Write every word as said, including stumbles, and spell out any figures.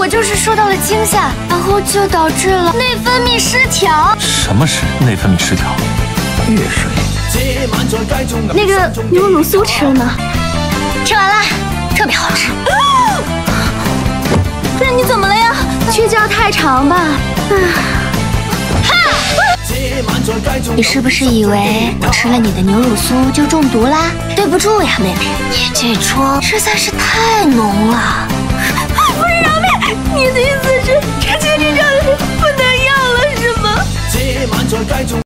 我就是受到了惊吓，然后就导致了内分泌失调。 什么是内分泌失调？月水。 那个牛乳酥吃了吗？吃完了，特别好吃。不是你怎么了呀？睡觉太长吧？你是不是以为我吃了你的牛乳酥就中毒啦？对不住呀，妹妹，你这妆实在是太浓了。不是杨妹，你的意思是这这这这不能要了是吗？